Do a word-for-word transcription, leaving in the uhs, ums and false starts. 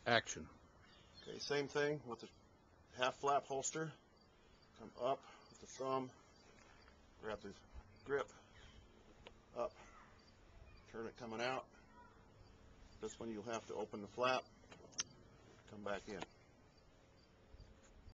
Action. Okay, same thing with the half flap holster. Come up with the thumb, grab the grip, up, turn it coming out. This one you'll have to open the flap, come back in.